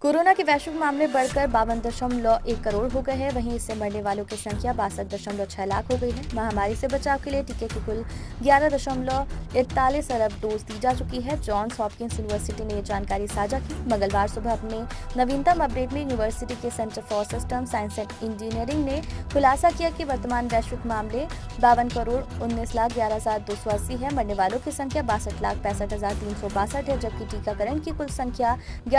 Corona के वैश्विक मामले बढ़कर 52.1 करोड़ हो गए हैं। वहीं इससे मरने वालों की संख्या 62.6 लाख हो गई है। महामारी से बचाव के लिए टीके की कुल 11.41 अरब डोज दी जा चुकी है। जॉन्स हॉपकिंस यूनिवर्सिटी ने ये जानकारी साझा की। मंगलवार सुबह अपने नवीनतम अपडेट में यूनिवर्सिटी के centre for system science and engineering ने खुलासा किया कि वर्तमान वैश्विक मामले 52,19,11,280 है। मरने वालों की संख्या 62,65,362 है, जबकि टीकाकरण की कुल संख्या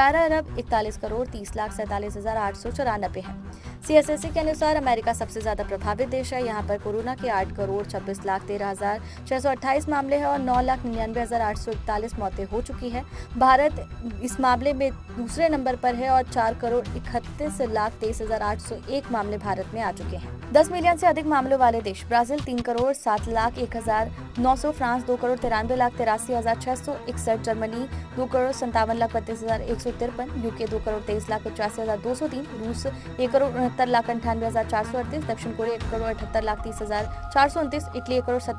11,41,30,47,894 है। CSSC के अनुसार अमेरिका सबसे ज्यादा प्रभावित देश है। यहाँ पर कोरोना के 8,26,13,628 मामले हैं और 9,99,841 मौतें हो चुकी है। भारत इस मामले में दूसरे नंबर पर है और 4,31,23,801 मामले भारत में आ चुके हैं। 10 मिलियन से अधिक मामलों वाले देश ब्राजील 3,07,01,900, फ्रांस 2,93,83,661, जर्मनी 2,57,32,153, UK 2,23,85,203, रूस 1,69,98,438, दक्षिण कोरिया 1,78,30,429, इटली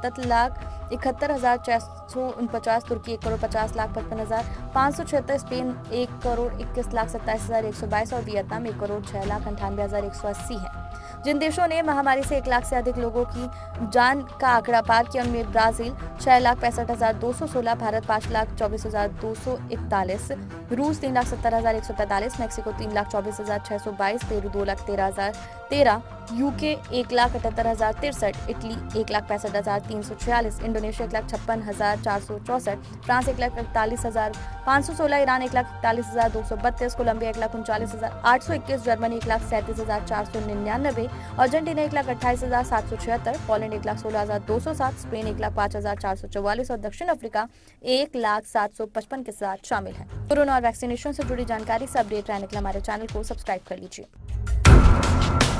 1,77,71,449, तुर्की 1,50,55,576, स्पेन 1,21,27,122 और वियतनाम 1,06,98,180 है। जिन देशों ने महामारी से 1 लाख से अधिक लोगों की जान का आंकड़ा पार किया उनमें ब्राजील 6,65,216, भारत 5,24,241, रूस 3,70,145, Mexico 3,24,622, Peru 2,13,013, UK 1,78,063, Italy 1,65,346, Indonesia 1,56,464, France 1,41,516, Iran 1,41,232, Colombia 1,39,821, Germany 1,37,499, Argentina 1,28,776, Poland 1,16,207, Spain 1,05,444 और दक्षिण अफ्रीका 1,07,55 के साथ शामिल है। कोरोना और वैक्सीनेशन से जुड़ी जानकारी से अपडेट रहने के लिए हमारे चैनल को सब्सक्राइब कर लीजिए।